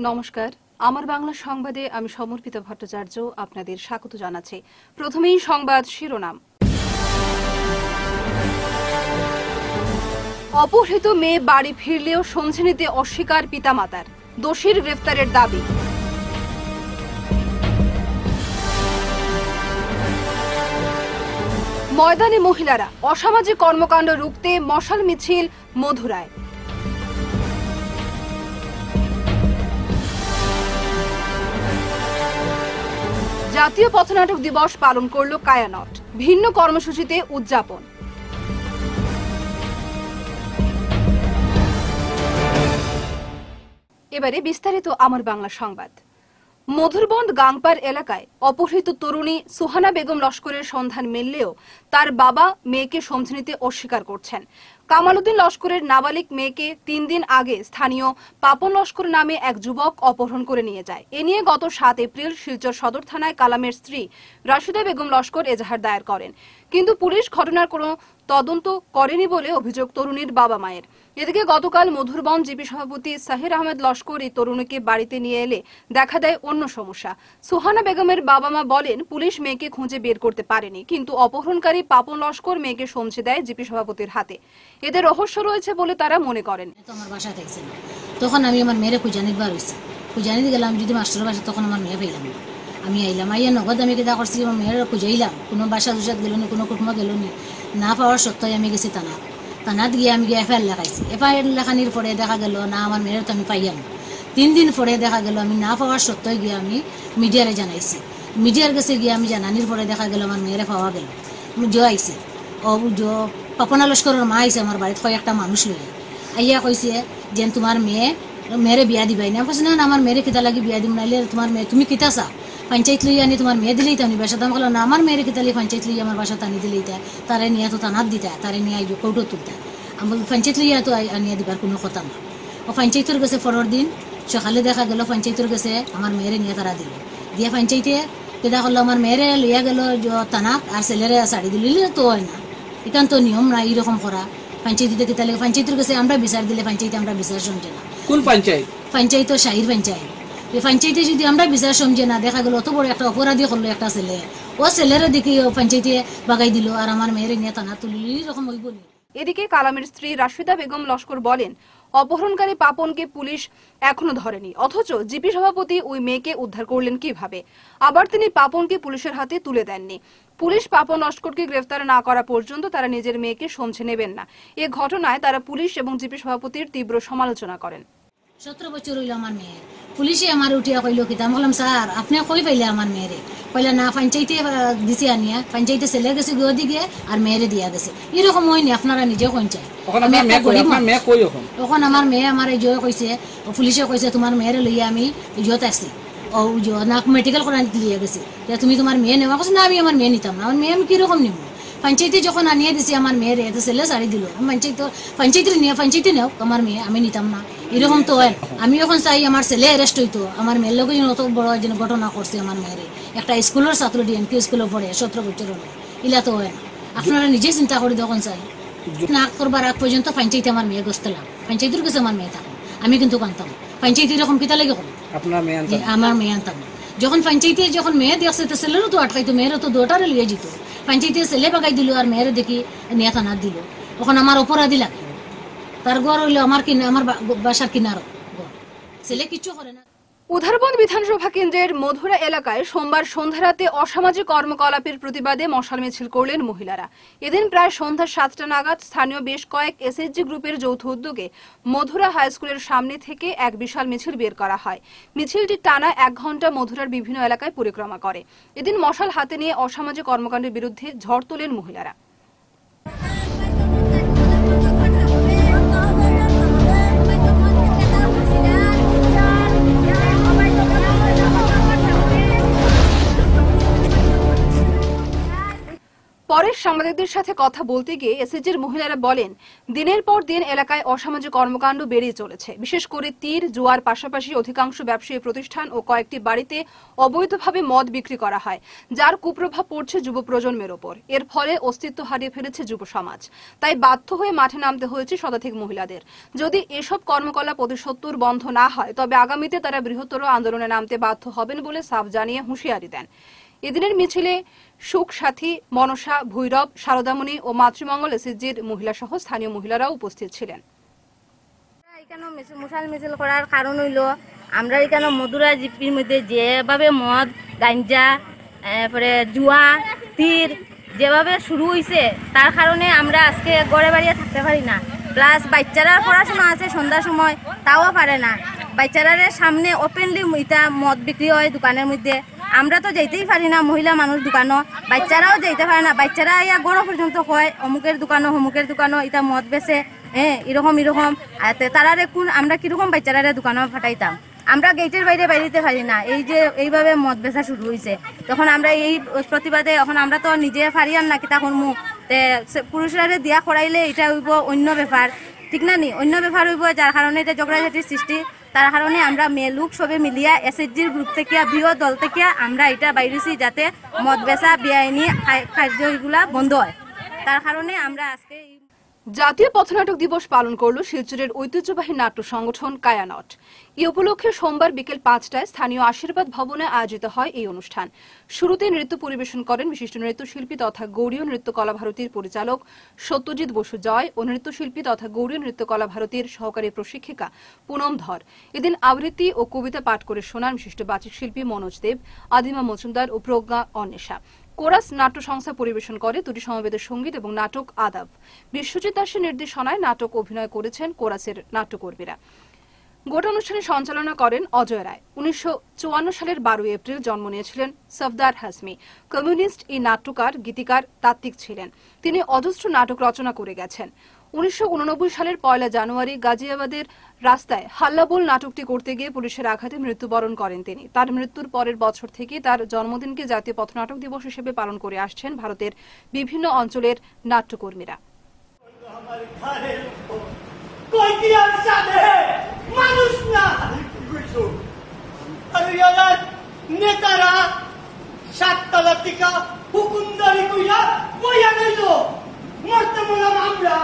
নমস্কার, আমার বাংলা সংবাদে আমি সমর্পিত ভট্টাচার্য আপনাদের স্বাগত জানাচ্ছি। প্রথমেই সংবাদ শিরোনাম। অপহৃত মেয়ে বাড়ি ফিরলেও সমঝে নিতে অস্বীকার পিতামাতার, দোষীর গ্রেফতারের দাবি। ময়দানে মহিলারা, অসামাজিক কর্মকাণ্ড রুখতে মশাল মিছিল মধুরায়। জাতীয় পথনাটক দিবস পালন করল কায়ানট, ভিন্ন কর্মসূচিতে উদযাপন। এবারে বিস্তারিত আমার বাংলা সংবাদ। মধুরবন্দ গাংপার এলাকায় অপহৃত তরুণী সুহানা বেগম লস্করের সন্ধান মিললেও তার বাবা মেয়েকে সমঝে নিতে অস্বীকার করছেন। কামাল উদ্দিন লস্করের নাবালিক মেয়েকে 3 দিন আগে স্থানীয় পাপন লস্কর নামে এক যুবক অপহরণ করে নিয়ে যায়। এ নিয়ে গত 7 এপ্রিল শিলচর সদর থানায় কালামের স্ত্রী রাশিদা বেগম লস্কর এজাহার দায়ের করেন, কিন্তু পুলিশ ঘটনার কোনো তদন্ত করেনি বলে অভিযোগ তরুণীর বাবা মায়ের। এদিকে গতকাল মধুরবন জিপি সভাপতি সাহির আহমেদ লস্কর এই তরুণীকে বাড়িতে নিয়ে এলে দেখা দেয় অন্য সমস্যা। সুহানা বেগমের বাবা মা বলেন, পুলিশ মেয়েকে খুঁজে বের করতে পারেনি, কিন্তু অপহরণকারী পাপন লস্কর মেয়েকে সমঝে দেয় জিপি সভাপতির হাতে। এদের রহস্য রয়েছে বলে তারা মনে করেন। আমার বাসা থাকছে না, তখন আমি আমার মেয়েরে খুঁজানিবার হয়েছি, খুঁজানিতে গেলাম যদি মাস্টারের বাসা, তখন আমার মেয়ে পাইলাম না। আমি আইলাম, আইয়া নগদ আমি কেদা করছি, আমার মেয়ের খুঁজাইলাম, কোনো বাসা দুসাত গেল নি, কোনো কুটুম্ব গেল নি, না পাওয়ার সত্ত্বেও আমি গেছি থানাত গিয়ে আমি গিয়ে এফআইআর লেখাইছি। এফআইআর লেখানির পরে দেখা গেল না, আমার মেয়ের তো আমি পাইয়াম। 3 দিন পরে দেখা গেল আমি না পাওয়ার সত্ত্বেও গিয়ে আমি মিডিয়ারে জানাইছি। মিডিয়ার কাছে গিয়ে আমি জানানির পরে দেখা গেল আমার মেয়েরে পাওয়া গেল। জো আইছে, ও জো পাপনা লস্করের মা আইছে আমার বাড়িতে, কয়েকটা মানুষ লইয়া আইয়া কইছে যে তোমার মেয়েরে বিয়া দিবাই না। কৈছে না, আমার মেয়েরে কিতা লাগি বিয়া দিম, নাইলে তোমার মেয়ে তুমি কিতা চা পঞ্চায়েত লইয়া আনি তোমার মেয়ে দিলেই তানি বাসা। দাম না, আমার মেয়েরে কিতালি পঞ্চায়েত লইয়া আমার বাসা টানি দিলেই তারে নিয়ে তো টানাত দিতা, তারে নিয়ে আইব কৌটো তুলতা, আমার পঞ্চায়েত লইয়া তো আনিয়া দিবার কোনো কথা না। ও পঞ্চায়েতের গেছে পরের দিন সকালে দেখা গেল পঞ্চায়েতের গেছে আমার মেয়েরে নিয়ে তারা দিল, দিয়া পঞ্চায়েতে কেদা করলো আমার মেয়েরে লইয়া গেল টানাক, আর ছেলেরে শাড়ি দিলে তো হয় না, এখান তো নিয়ম না এইরকম করা। পঞ্চায়েতে কেতা লাগে পঞ্চায়েতের কাছে আমরা বিচার দিলে পঞ্চায়েতে আমরা বিচার সমঝে না। কোন পঞ্চায়েত? পঞ্চায়েত শাহির পঞ্চায়েত। এই পঞ্চায়েতে যদি আমরা বিচার সমঝে না, দেখা গেল অত বড় একটা অপরাধী করলো একটা ছেলে, ও ছেলেরা দেখি পঞ্চায়েতে বাগাই দিল, আর আমার মেয়ের নিয়ে টানা তুলিল, এরকম হইব নি। এদিকে কালামের স্ত্রী রাশিদা বেগম লস্কর বলেন, অপহরণকারী পাপনকে পুলিশ এখনো ধরেনি, অথচ জিপি সভাপতি ওই মেয়েকে উদ্ধার করলেন কিভাবে? আবার তিনি পাপনকে পুলিশের হাতে তুলে দেননি। পুলিশ পাপন লস্করকে গ্রেফতার না করা পর্যন্ত তারা নিজের মেয়েকে সমঝে নেবেন না। এ ঘটনায় তারা পুলিশ এবং জিপি সভাপতির তীব্র সমালোচনা করেন। 17 বছর হইল আমার মেয়ে, পুলিশে আমার উঠিয়া কইল কি, আমি বললাম স্যার আপনি কই পাইলে আমার মেয়েরে? কইলা না, পঞ্চায়েতে দিছে আনিয়া, পঞ্চায়েতে ছেলে গেছে গিয়ে দিকে আর মেয়েরে দিয়া গেছে। এরকম হয়নি, আপনারা নিজে কোন চাই। এখন আমার মেয়ে আমার এই জয় কইছে, পুলিশে কইছে তোমার মেয়েরে লইয়া আমি ইজত আসছি, ও না মেডিকেল করে লিয়ে গেছে, তুমি তোমার মেয়ে নেওয়া। না, আমি আমার মেয়ে নিতাম না, আমার মেয়ে আমি কিরকম নিব? পঞ্চায়েতে যখন আনিয়ে দিছি আমার মেয়েরে, এত ছেলে শাড়ি দিল, পঞ্চায়েতে নেও আমার মেয়ে, আমি নিতাম না। এরকম তো হয়। আমি এখন চাই আমার ছেলে অ্যারেস্ট হইতো, আমার মেয়ের লোক অত বড় একজন ঘটনা করছে আমার মেয়েরে, একটা স্কুলের ছাত্র ডিএনপি স্কুলে পড়ে 17 বছর হলো, ইলা তো হয় না। আপনারা নিজে চিন্তা করে দেখুন চাই না করবার আগ পর্যন্ত পঞ্চায়েতে আমার মেয়ে গেছিলাম, পঞ্চায়েতের কাছে আমার মেয়ে থাকুন, আমি কিন্তু কানতাম পঞ্চায়েতে এরকম কিতা লাগে আমার মেয়ে আনতাম। যখন পঞ্চায়েতে যখন মেয়ে দেখছে তো ছেলেরও তো আটকাইতো, মেয়েরও তো দুটারে লিয়ে যেত। পঞ্চায়েতে ছেলে বাগাই দিল আর মেয়েরে দেখি নিয়ে থানার দিল, তখন আমার অপরাধী লাগে। তার ঘর হইলো আমার বাসার কিনারও, ছেলে কিচ্ছু করে না। উধারবন্দ বিধানসভা কেন্দ্রের মধুরা এলাকায় সোমবার সন্ধ্যারাতে অসামাজিক কর্মকলাপের প্রতিবাদে মশাল মিছিল করলেন মহিলারা। এদিন প্রায় সন্ধ্যা 7টা নাগাদ স্থানীয় বেশ কয়েক এসএইচজি গ্রুপের যৌথ উদ্যোগে মধুরা হাই স্কুলের সামনে থেকে এক বিশাল মিছিল বের করা হয়। মিছিলটি টানা 1 ঘন্টা মধুরার বিভিন্ন এলাকায় পরিক্রমা করে। এদিন মশাল হাতে নিয়ে অসামাজিক কর্মকাণ্ডের বিরুদ্ধে ঝড় তোলেন মহিলারা। পরে পরে সাংবাদিকদের সাথে কথা বলতে গিয়ে এসএসজির মহিলারা বলেন, দিনের পর দিন এলাকায় অসামাজিক কর্মকাণ্ড বেড়েই চলেছে। বিশেষ করে তীর জুয়ার পাশাপাশি অধিকাংশ ব্যবসায়ী প্রতিষ্ঠান ও কয়েকটি বাড়িতে অবৈধভাবে মদ বিক্রি করা হয়, যার কুপ্রভাব পড়ছে যুব প্রজন্মের ওপর। এর ফলে অস্তিত্ব হারিয়ে ফেলেছে যুব সমাজ। তাই বাধ্য হয়ে মাঠে নামতে হয়েছে শতাধিক মহিলাদের। যদি এসব কর্মকলাপ অতি সত্বর বন্ধ না হয়, তবে আগামীতে তারা বৃহত্তর আন্দোলনে নামতে বাধ্য হবেন বলে সাফ জানিয়ে হুঁশিয়ারি দেন। এদিনের মিছিলে সুখ সাথী, মনসা, ভৈরব, শারদামণি ও মাতৃমঙ্গল এসএসজির মহিলা সহ স্থানীয় মহিলারাও উপস্থিত ছিলেন। এখানে মশাল মিছিল করার কারণ হইল আমরা এখানে মধুরা জিপির মধ্যে যেভাবে মদ, গাঞ্জা, পরে জুয়া, তীর যেভাবে শুরু হয়েছে, তার কারণে আমরা আজকে গড়ে বাড়িয়ে থাকতে পারি না। প্লাস বাচ্চারা পড়াশোনা আছে সন্ধ্যার সময়, তাও পারে না। বাচ্চাদের সামনে ওপেনলি এটা মদ বিক্রি হয় দোকানের মধ্যে, আমরা তো যেতেই পারি না। মহিলা মানুষ দোকানও, বাচ্চারাও যেতে পারে না। বাচ্চারা ইয়া গড় পর্যন্ত হয় অমুকের দোকানও এটা মদ বেচে, এরকম তারারে কোন আমরা কিরকম বাচ্চারা দোকানও ফাটাইতাম। আমরা গেটের বাইরে বাইরেতে পারি না। এই যে এইভাবে মদ বেচা শুরু হয়েছে, তখন আমরা এই প্রতিবাদে এখন আমরা তো নিজে পারিয়ান না কিতা করমু, পুরুষরা দিয়া করাইলে এটা হইব অন্য ব্যাপার, ঠিক না নি? অন্য ব্যাপার হইব, যার কারণে এটা ঝগড়াঝাটির সৃষ্টি। তার কারণে আমরা মেয়ে লোক সবে মিলিয়া এসএসজির গ্রুপ থেকে বৃহৎ দল থেকে আমরা এটা বাইরেছি, যাতে মদ বেচা বেআইনি কার্য এগুলা বন্ধ হয়। তার কারণে আমরা আজকে জাতীয় পথনাটক দিবস পালন করল শিলচরের ঐতিহ্যবাহী নাট্য সংগঠন কায়ানট। এই উপলক্ষে সোমবার বিকেল 5টায় স্থানীয় আশীর্বাদ ভবনে আয়োজিত হয় এই অনুষ্ঠান। শুরুতে নৃত্য পরিবেশন করেন বিশিষ্ট নৃত্যশিল্পী তথা গৌড়ীয় নৃত্যকলা ভারতীর পরিচালক সত্যজিৎ বসু জয় ও নৃত্যশিল্পী তথা গৌড়ীয় নৃত্যকলা ভারতীর সহকারী প্রশিক্ষিকা পুনম ধর। এদিন আবৃত্তি ও কবিতা পাঠ করে শোনান বিশিষ্ট বাচিক শিল্পী মনোজ দেব, আদিমা মজুমদার ও প্রজ্ঞা অন্বেষা। কোরাস নাট্য সংস্থা পরিবেশন করে দুটি সমবেত সঙ্গীত এবং নাটক আদাব। বিশ্বজিৎ দাসের নির্দেশনায় নাটক অভিনয় করেছেন কোরাসের নাট্যকর্মীরা। গোটা অনুষ্ঠানে সঞ্চালনা করেন অজয় রায়। 1954 সালের 12 এপ্রিল জন্ম নিয়েছিলেন সফদার হাসমি। কমিউনিস্ট এই নাট্যকার, গীতিকার, তাত্ত্বিক ছিলেন। তিনি অজস্র নাটক রচনা করে গেছেন। 1989 সালের 1 জানুয়ারি গাজিয়াবাদের রাস্তায় হাল্লাবোল নাটকটি করতে গিয়ে পুলিশের আঘাতে মৃত্যুবরণ করেন তিনি। তার মৃত্যুর পরের বছর থেকে তার জন্মদিনকে জাতীয় পথনাটক দিবস হিসেবে পালন করে আসছেন ভারতের বিভিন্ন অঞ্চলের নাট্যকর্মীরা। নেতারা সাততলা টিকা হুকুমদারি কইরা বইয়া গেল, মরতে বললাম আমরা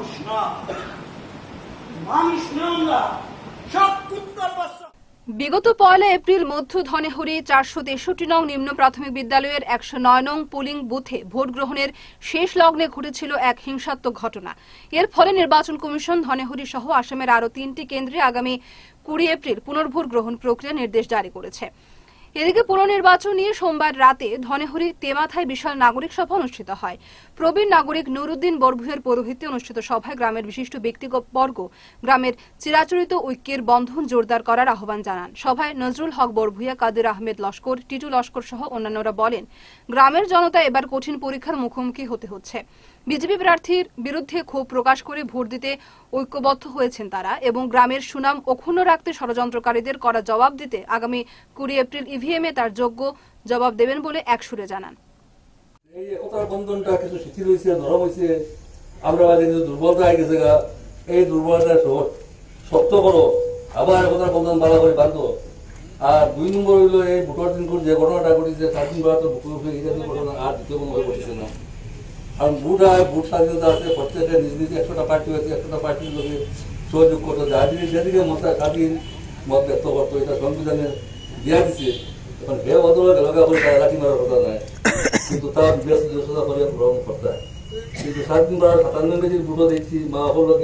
মানুষ না আমরা সব কুত্তার বাচ্চা। বিগত 1 এপ্রিল মধ্য ধনেহরি 463 নং নিম্ন প্রাথমিক বিদ্যালয়ের 109 নং পোলিং বুথে ভোট গ্রহণের শেষ লগ্নে ঘটেছিল এক হিংসাত্মক ঘটনা। এর ফলে নির্বাচন কমিশন ধনেহরি সহ আসামের আরও 3টি কেন্দ্রে আগামী 20 এপ্রিল পুনর্ভোট গ্রহণ প্রক্রিয়া নির্দেশ জারি করেছে। এদিকে পুনর্নির্বাচন নিয়ে সোমবার রাতে ধনেহরি তেমাথায় বিশাল নাগরিক সভা অনুষ্ঠিত হয়। প্রবীণ নাগরিক নুরুদ্দিন বরভুইয়ের পৌরোহিত্যে অনুষ্ঠিত সভায় গ্রামের বিশিষ্ট ব্যক্তিবর্গ গ্রামের চিরাচরিত ঐক্যের বন্ধন জোরদার করার আহ্বান জানান। সভায় নজরুল হক বরভুইয়া, কাদের আহমেদ লস্কর, টিটু লস্কর সহ অন্যান্যরা বলেন, গ্রামের জনতা এবার কঠিন পরীক্ষার মুখোমুখি হতে হচ্ছে। বিজেপি প্রার্থীর বিরুদ্ধে ক্ষোভ প্রকাশ করে ভোট দিতে ঐক্যবদ্ধ হয়েছেন তারা এবং গ্রামের সুনাম অক্ষুণ্ণ রাখতে ষড়যন্ত্রকারীদের করা জবাব দিতে আগামী 20 এপ্রিল ইভিএমে তার যোগ্য জবাব দেবেন বলে একসুরে জানান। এই একতার বন্ধনটা কিছু শিথিল হয়েছে, নরম হয়েছে, আমরা দুর্বলতা হয়ে গেছে। এই দুর্বলতা শক্ত করো, আবার একতার বন্ধন ভালো করে বাঁধো। আর 2 নম্বর হইলো এই ভোটার দিন যে ঘটনাটা ঘটেছে, 4 দিন তো ঘটনা আর দ্বিতীয় কোনো ঘটেছে না। কারণ ভোট স্বাধীনতা আছে, প্রত্যেকের নিজ নিজ 100টা পার্টি হয়েছে, 100টা পার্টির লোকে সহযোগ করতো, যেদিকে মতো স্বাধীন মত ব্যক্ত করতো, এটা সংবিধানে দেওয়া দিচ্ছে। এখন হে বদলে লগা করে তারা লাঠি মারার কথা নয়, কিন্তু তার বিবেচনা করে গ্রহণ করতে হয়। কিন্তু 7 দিন 57 কেজির ভোটও দেখছি, মা হলো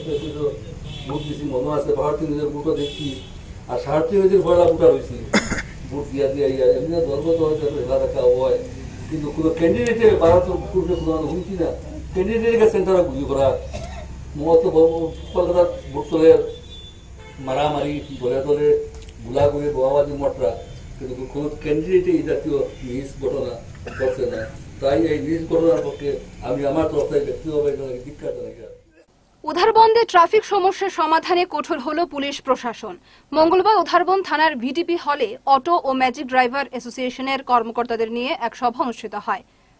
ভোট দিচ্ছি, মনে আছে 52 কেজির ভোটও দেখছি, আর 3.5 কেজির ভয়লা ভোটার হয়েছি ভোট দিয়া এমনি ধর্ম তো হয়তো হেলা দেখা হয়। কিন্তু কোনো ক্যান্ডিডেটে ভারত পূর্বে কোনো হুমকি না, ক্যান্ডিডেটকে সেন্টারে গুলি করা, মত কলকাতার ভোট চলে মারামারি, দলে দলে গুলা করে বোমাবাজি মটরা, কিন্তু কোনো ক্যান্ডিডেটে এই জাতীয় নিজ ঘটনা করছে না। তাই এই নিজ ঘটনার পক্ষে আমি আমার তরফ থেকে ব্যক্তিগতভাবে ধিক্কার জানাই। উধারবন্দে ট্রাফিক সমস্যার সমাধানে কঠোর হল পুলিশ প্রশাসন। মঙ্গলবার উধারবন্দ থানার ভিটিপি হলে অটো ও ম্যাজিক ড্রাইভার অ্যাসোসিয়েশনের কর্মকর্তাদের নিয়ে এক সভা অনুষ্ঠিত হয়।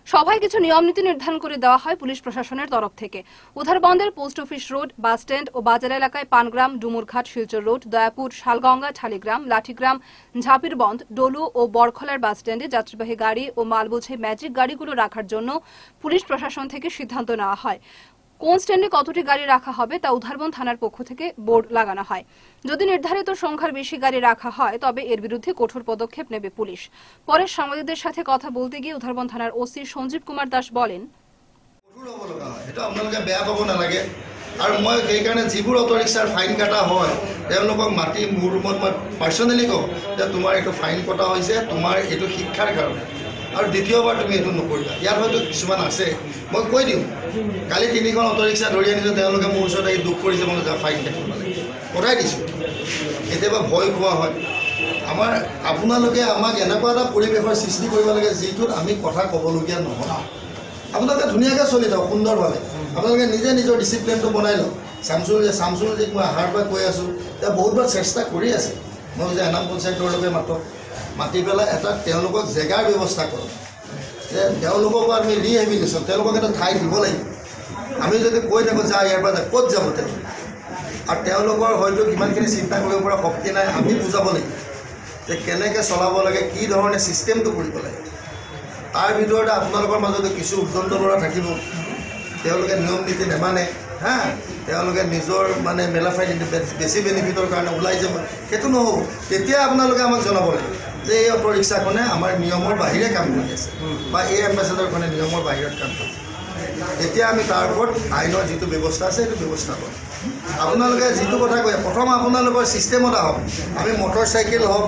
সভায় কিছু নিয়মনীতি নির্ধারণ করে দেওয়া হয় পুলিশ প্রশাসনের তরফ থেকে। উধারবন্দের post office road, bus stand ও বাজার এলাকায় পানগ্রাম, ডুমুরঘাট, শিলচর রোড, দয়াপুর, শালগঙ্গা, ঠালিগ্রাম, লাঠিগ্রাম, ঝাপিরবন্ধ, ডলু ও বরখলার বাস স্ট্যান্ডে যাত্রীবাহী গাড়ি ও মালবোঝাই ম্যাজিক গাড়িগুলো রাখার জন্য পুলিশ প্রশাসন থেকে সিদ্ধান্ত নেওয়া হয়। কোন স্ট্যান্ডে কতটি গাড়ি রাখা হবে তা উধারবন্দ থানার পক্ষ থেকে বোর্ড লাগানো হয়। যদি নির্ধারিত সংখ্যার বেশি গাড়ি রাখা হয় তবে এর বিরুদ্ধে কঠোর পদক্ষেপ নেবে পুলিশ। পরে সাংবাদিকদের সাথে কথা বলতে গিয়ে উধারবন্দ থানার ওসি সঞ্জীব কুমার দাস বলেন, এটা আপোনালোকে বেয়া পাব নালাগে। আৰু মই সেইকাৰণে যিবোৰ অটো ৰিক্সাৰ ফাইন কটা হয় তেওঁলোকক মাতি মোৰ ৰুমত মই পাৰ্চনেলি কওঁ যে তোমাৰ এইটো ফাইন কটা হৈছে, তোমাৰ এইটো শিক্ষাৰ কাৰণে, আৰু দ্বিতীয়বাৰ তুমি এইটো নকৰিবা। ইয়াত হয়তো কিছুমান আছে, মই কৈ দিওঁ। কালি 3খন অটো ৰিক্সা ধৰি আনিছোঁ, তেওঁলোকে মোৰ ওচৰত আহি দুখ কৰিছে, মই ফাইন কাটিব লাগে, পঠাই দিছোঁ। কেতিয়াবা ভয় খোৱা হয়। আপোনালোকে আমাক এনেকুৱা এটা পৰিৱেশৰ সৃষ্টি কৰিব লাগে যিটোত আমি কথা ক'বলগীয়া নহয়। আপোনালোকে ধুনীয়াকৈ চলি থাকক সুন্দৰভাৱে, আপোনালোকে নিজে নিজৰ ডিচিপ্লিনটো বনাই লওক। চামচুলজিক মই আহাৰ পৰা কৈ আছোঁ, তেওঁ বহুতবাৰ চেষ্টা কৰি আছে। মই যে এনাম পঞ্চায়তলৈকে মাতি পেলাই এটা তেওঁলোকক জেগাৰ ব্যৱস্থা কৰক, যে তেওঁলোককো আমি ৰিহেবিলিটেশ্যন, তেওঁলোকক এটা ঠাই দিব লাগিব। আমি যদি কৈ থাকোঁ যা ইয়াৰ পৰা ক'ত যাব তেওঁলোক, আৰু তেওঁলোকৰ হয়তো কিমানখিনি চিন্তা কৰিব পৰা শক্তি নাই, আমি বুজাব লাগিব যে কেনেকৈ চলাব লাগে, কি ধৰণে ছিষ্টেমটো কৰিব লাগে। তাৰ ভিতৰতে আপোনালোকৰ মাজতে কিছু উদ্যন্ত ল'ৰা থাকিব, তেওঁলোকে নিয়ম নীতি নেমানে, তেওঁলোকে নিজৰ মানে মেলাফাইড বেছি বেনিফিটৰ কাৰণে ওলাই যাব। সেইটো নহ'ব। তেতিয়া আপোনালোকে আমাক জনাব লাগিব যে এই অটো ৰিক্সাখনে আমাৰ নিয়মৰ বাহিৰে কাম কৰি আছে, বা এই এম্বেচাডৰখনে নিয়মৰ বাহিৰত কাম কৰিছে। তেতিয়া আমি তাৰ ওপৰত আইনৰ যিটো ব্যৱস্থা আছে সেইটো ব্যৱস্থা কৰিম। আপোনালোকে যিটো কথা কয়, প্ৰথম আপোনালোকৰ ছিষ্টেমত আহক। আমি মটৰচাইকেল হওক,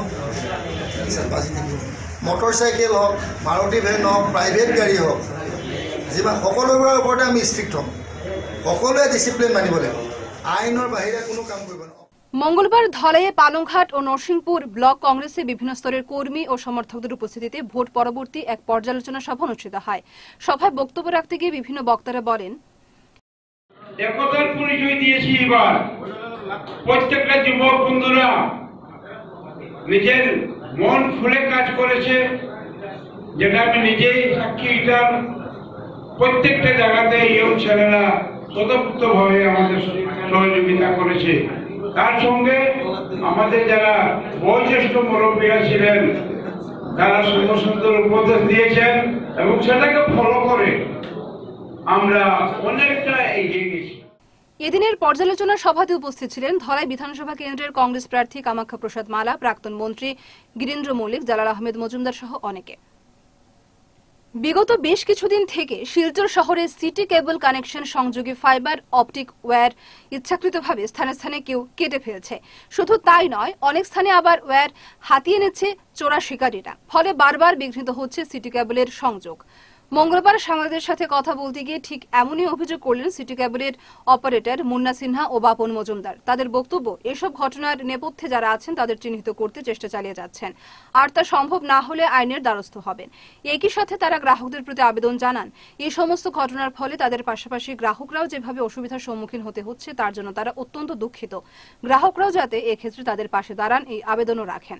মাৰুতি ভেন হওক, প্ৰাইভেট গাড়ী হওক, যিমান সকলোবোৰৰ ওপৰতে আমি ষ্ট্ৰিক্ট হ'ম। সকলোৱে ডিচিপ্লিন মানিব লাগিব, আইনৰ বাহিৰে কোনো কাম কৰিব নোৱাৰে। মঙ্গলবার ধলাইয়ে পালংঘাট ও নরসিংপুর ব্লক কংগ্রেসে বিভিন্ন স্তরের কর্মী ও সমর্থকদের উপস্থিতিতে ভোট পরবর্তী এক পর্যালোচনা সভা অনুষ্ঠিত হয়। সভায় বক্তব্য রাখতে গিয়ে বিভিন্ন বক্তারা বলেন, একতার পরিচয় দিয়েছি। এবার প্রত্যেকটা যুবক বন্ধুরা নিজের মন খুলে কাজ করেছে, যেটা আমি নিজেই সাক্ষী। এটার প্রত্যেকটা জায়গাতে ইয়ং ছেলেরা স্বতঃস্ফূর্তভাবে আমাদের সহযোগিতা করেছে। তার সঙ্গে আমাদের যারা বয়োজ্যেষ্ঠ মুরব্বীরা ছিলেন তারা সুন্দর সুন্দর উপদেশ দিয়েছেন, এবং সেটাকে ফলো করে আমরা অনেকটা এগিয়ে গেছি। এদিনের পর্যালোচনা সভাতে উপস্থিত ছিলেন ধলাই বিধানসভা কেন্দ্রের কংগ্রেস প্রার্থী কামাখ্যা প্রসাদ মালা, প্রাক্তন মন্ত্রী গিরীন্দ্র মল্লিক, জালাল আহমেদ মজুমদার সহ অনেকে। বিগত বেশ কিছুদিন থেকে শিলচর শহরে সিটি কেবল কানেকশন সংযোগী ফাইবার অপটিক ওয়্যার ইচ্ছাকৃতভাবে স্থানে স্থানে কেউ কেটে ফেলছে। শুধু তাই নয়, অনেক স্থানে আবার ওয়্যার হাতিয়ে নিচ্ছে চোরা শিকারীরা, ফলে বারবার বিঘ্নিত হচ্ছে সিটি কেবলের সংযোগ। মঙ্গলবার সাংবাদিকদের সাথে কথা বলতে গিয়ে ঠিক এমনই অভিযোগ করলেন সিটি কেবলের অপারেটর মুন্না সিনহা ও বাপন মজুমদার। তাদের বক্তব্য, এসব ঘটনার নেপথ্যে যারা আছেন তাদের চিহ্নিত করতে চেষ্টা চালিয়ে যাচ্ছেন, আর তা সম্ভব না হলে আইনের দ্বারস্থ হবেন। একই সাথে তারা গ্রাহকদের প্রতি আবেদন জানান, এই সমস্ত ঘটনার ফলে তাদের পাশাপাশি গ্রাহকরাও যেভাবে অসুবিধার সম্মুখীন হতে হচ্ছে তার জন্য তারা অত্যন্ত দুঃখিত। গ্রাহকরাও যাতে এক্ষেত্রে তাদের পাশে দাঁড়ান এই আবেদনও রাখেন।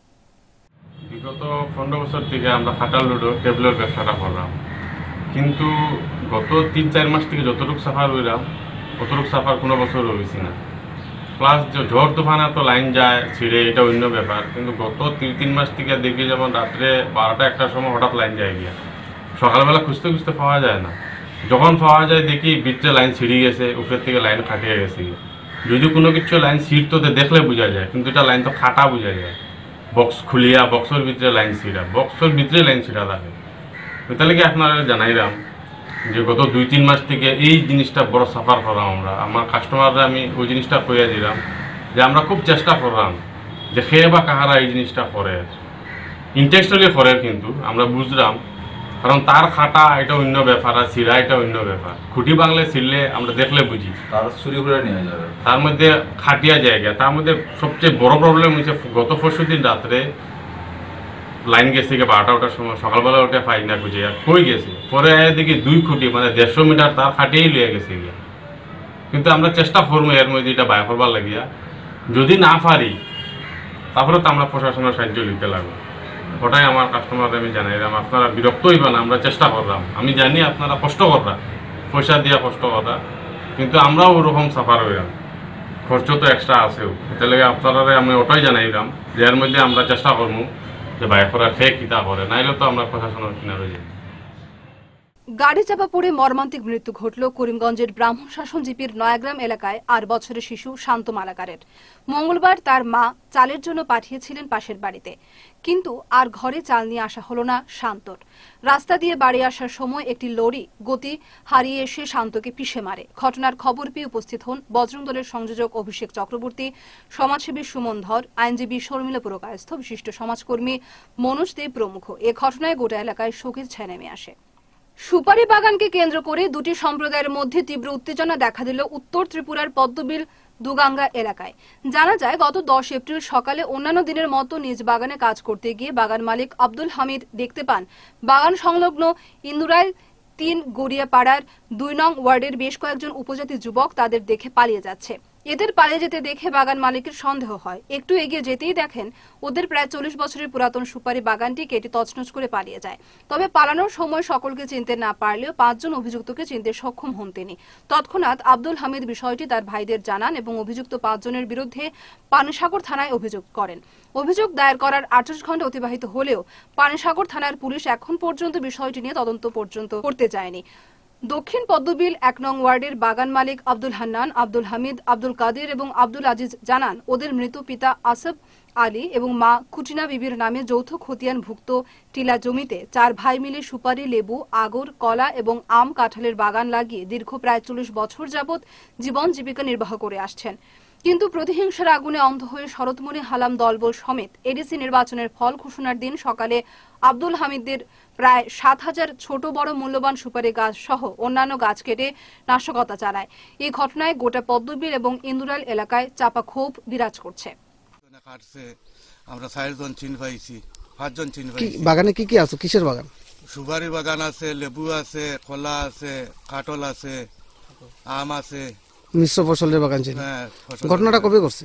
বিগত 15 বছর থেকে আমরা ফাটাল রোডের কেবলের ব্যবসাটা করলাম, কিন্তু গত 3-4 মাস থেকে যতটুকু সাফার হইলাম অতটুকু সাফার কোনো বছর হয়েছি না। প্লাস ঝড় তুফানে তো লাইন যায় ছিঁড়ে, এটা অন্য ব্যাপার, কিন্তু গত 3 মাস থেকে দেখি যেমন রাত্রে 12টা-1টার সময় হঠাৎ লাইন যায় গিয়া, সকালবেলা খুঁজতে খুঁজতে পাওয়া যায় না। যখন পাওয়া যায় দেখি ভিতরে লাইন ছিঁড়ে গেছে, উপরের থেকে লাইন খাটিয়ে গেছে। যদি কোনো কিছু লাইন ছিঁড়তো দেখলে বোঝা যায়, কিন্তু এটা লাইন তো খাটা বোঝা যায়। বক্স খুলিয়া বক্সের ভিতরে লাইন ছিঁড়া, বক্সের ভিতরে লাইন ছিঁড়া থাকে। তাহলে কি আপনারা জানাইলাম যে গত 2-3 মাস থেকে এই জিনিসটা বড় সাফার করলাম আমরা। আমার কাস্টমাররা আমি ওই জিনিসটা কইয়া দিলাম যে আমরা খুব চেষ্টা করলাম যে খেয়ে বা কাহারা এই জিনিসটা করে, ইন্টেনশনালি করে, কিন্তু আমরা বুঝলাম কারণ তার খাটা এটা অন্য ব্যাপার, আর ছিঁড়া এটা অন্য ব্যাপার। খুঁটি বাংলে ছিঁড়লে আমরা দেখলে বুঝি, তার চুরি করে নিয়ে যাবে, তার মধ্যে খাটিয়া জায়গা। তার মধ্যে সবচেয়ে বড় প্রবলেম হয়েছে গত 4 দিন রাত্রে লাইন গেছে 12টার সময়, সকালবেলা ওটা পাই না বুঝে আর কই গেছে। পরে দেখি 2 খুঁটি মানে 150 মিটার তার খাটিয়েই লিয়ে গেছে গিয়া। কিন্তু আমরা চেষ্টা করবো এর মধ্যে এটা বাই করবার লাগিয়া, যদি না পারি তারপরে তো আমরা প্রশাসনের সাহায্য নিতে লাগবো। ওটাই আমার কাস্টমার আমি জানাইলাম আপনারা বিরক্ত হইবেন না, আমরা চেষ্টা করলাম। আমি জানি আপনারা কষ্ট কররা, পয়সা দিয়ে কষ্ট করা, কিন্তু আমরাও ওরকম সাফার হইলাম, খরচ তো এক্সট্রা আছেও। এটা লেগে আপনারা আমি ওটাই জানাইলাম যে এর মধ্যে আমরা চেষ্টা করবো যে বাইকরা খেয়ে কিতা করে, নাইলে তো আমরা প্রশাসনের কিনারে যাই। গাড়ি চাপা পড়ে মর্মান্তিক মৃত্যু ঘটল করিমগঞ্জের ব্রাহ্মণ শাসন জিপির নয়াগ্রাম এলাকায় 8 বছরের শিশু শান্ত মালাকারের। মঙ্গলবার তার মা চালের জন্য পাঠিয়েছিলেন পাশের বাড়িতে, কিন্তু আর ঘরে চাল নিয়ে আসা হলো না শান্তর। রাস্তা দিয়ে বাড়ি আসার সময় একটি লরি গতি হারিয়ে এসে শান্তকে পিষে মারে। ঘটনার খবর পেয়ে উপস্থিত হন বজরং দলের সংযোজক অভিষেক চক্রবর্তী, সমাজসেবী সুমন ধর, আইনজীবী শর্মিলা পুরকায়স্থ, বিশিষ্ট সমাজকর্মী মনোজ দেব প্রমুখ। এ ঘটনায় গোটা এলাকায় শোকের ছায়া নেমে আসে। সুপারি বাগানকে কেন্দ্র করে দুটি সম্প্রদায়ের মধ্যে তীব্র উত্তেজনা দেখা দিল উত্তর ত্রিপুরার পদ্মবিল দুগাঙ্গা এলাকায়। জানা যায়, গত 10 এপ্রিল সকালে অন্যান্য দিনের মতো নিজ বাগানে কাজ করতে গিয়ে বাগান মালিক আব্দুল হামিদ দেখতে পান বাগান সংলগ্ন ইন্দুরাইল 3 গড়িয়াপাড়ার 2 নং ওয়ার্ডের বেশ কয়েকজন উপজাতি যুবক তাদের দেখে পালিয়ে যাচ্ছে। এদের পালিয়ে যেতে দেখে বাগান মালিকের সন্দেহ হয়। একটু এগিয়ে যেতেই দেখেন ওদের প্রায় 40 বছরের পুরাতন সুপারি বাগানটি কেটে তছনছ করে পালিয়ে যায়। তবে পালানোর সময় সকলকে চিনতে না পারলেও 5 জন অভিযুক্তকে চিনতে সক্ষম হন তিনি। তৎক্ষণাৎ আব্দুল হামিদ বিষয়টি তার ভাইদের জানান এবং অভিযুক্ত 5 জনের বিরুদ্ধে পানিসাগর থানায় অভিযোগ করেন। অভিযোগ দায়ের করার 28 ঘণ্টা অতিবাহিত হলেও পানিসাগর থানার পুলিশ এখন পর্যন্ত বিষয়টি নিয়ে তদন্ত পর্যন্ত করতে যায়নি। দক্ষিণ পদ্মবিল 1 নং ওয়ার্ডের বাগান মালিক আব্দুল হান্নান, আব্দুল হামিদ, আব্দুল কাদের এবং আব্দুল আজিজ জানান, ওদের মৃত পিতা আসফ আলী এবং মা কুটিনা বিবির নামে যৌথ খতিয়ানভুক্ত টিলা জমিতে 4 ভাই মিলে সুপারি, লেবু, আগর, কলা এবং আম কাঁঠালের বাগান লাগিয়ে দীর্ঘ প্রায় 40 বছর যাবৎ জীবন জীবিকা নির্বাহ করে আসছেন। কিন্তু প্রতিহিংসার আগুনে অন্ধ হয়ে শরৎমণি হালাম দলবল সমেত এডিসি নির্বাচনের ফল ঘোষণার দিন সকালে আব্দুল হামিদের প্রায় 7000 ছোট বড় মূল্যবান সুপারি গাছ সহ অন্যান্য গাছ কেটে নাশকতা চালায়। এই ঘটনায় গোটা পদ্মবিল এবং ইন্দুরাইল এলাকায় চাপা ক্ষোভ বিরাজ করছে। আমরা 4 জন চিন পাইছি, 5 জন চিন পাইছি। বাগানে কি কি আছে? কিসের বাগান? সুপারি বাগান আছে, লেবু আছে, কলা আছে, কাঁঠাল আছে, আম আছে, মিশ্র ফসলের বাগান ছিল। হ্যাঁ। ঘটনাটা কবে করছে?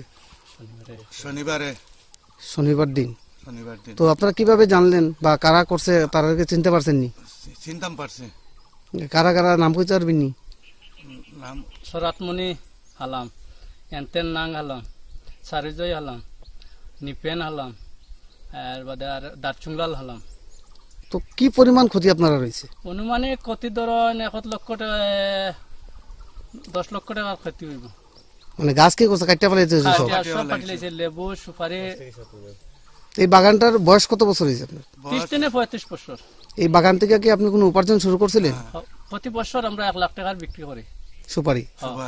শনিবার দিন। দিন। তো আপনারা কিভাবে জানলেন বা কারা করছে তাদেরকে চিনতে পারছেন নি? চিনতাম পারছে। কারা কারা নাম কইতে পারবেন নি? নাম সরাতমণি হালাম, এনতেন নাং হালাম, সারিজয় হালাম, নিপেন হালাম, আর বাদে আর দারচুংলাল হালাম। তো কি পরিমাণ ক্ষতি আপনারা রয়েছে? অনুমানে ক্ষতি ধরেন 1 লক্ষ টাকা, 10 লক্ষ টাকা ক্ষতি হইব। মানে গাছ কি করছে? কাটতে ফেলেছে সব? সব কাটলেছে, লেবু, সুপারি। এই বাগানটার বয়স কত বছর হয়েছে আপনার? 30 থেকে 35 বছর। এই বাগান থেকে কি আপনি কোনো উপার্জন শুরু করছিলেন? প্রতি বছর আমরা 1 লাখ টাকার বিক্রি করি সুপারি।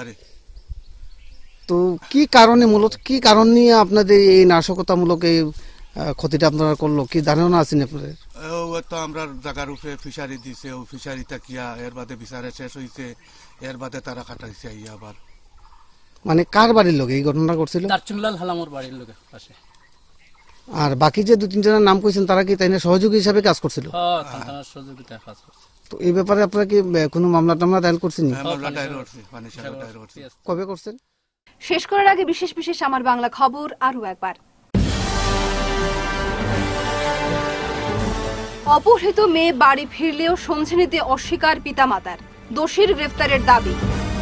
তো কি কারণে, মূলত কি কারণ নিয়ে আপনাদের এই নাশকতামূলক এই ক্ষতিটা আপনারা করলো, কি ধারণা আছেন আপনাদের? তো আমরা জায়গার উপরে ফিশারি দিছে, ও ফিশারিটা কিয়া এর বাদে বিচারে শেষ হয়েছে, এর বাদে তারা কাটাইছে আবার। মানে কার বাড়ির লোক এই ঘটনা করছিল? দারচুংলাল হালামর বাড়ির লোকের পাশে। আর বাকি যে 2-3 জনের নাম কইছেন তারা কি তাই না সহযোগী হিসাবে কাজ করছিল? হ্যাঁ, তারা সহযোগিতা কাজ করছে। তো এই ব্যাপারে আপনারা কি কোনো মামলা দায়ের করছেন? কবে করছেন? শেষ করার আগে বিশেষ বিশেষ আমার বাংলা খবর আরো একবার। অপহৃত মেয়ে বাড়ি ফিরলেও সমঝে নিতে অস্বীকার পিতামাতার, দোষীর গ্রেফতারের দাবি।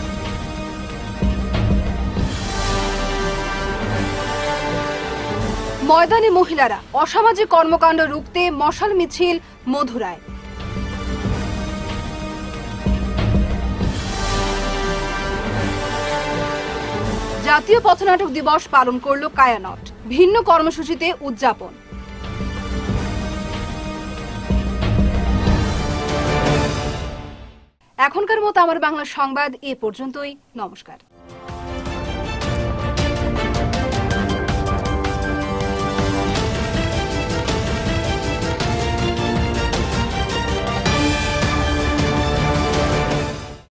ময়দানে মহিলারা, অসামাজিক কর্মকাণ্ড রুখতে মশাল মিছিল মধুরায়। জাতীয় পথনাটক দিবস পালন করল কায়ানট, ভিন্ন কর্মসূচিতে উদযাপন। এখনকার মতো আমার বাংলা সংবাদ এ পর্যন্তই। নমস্কার।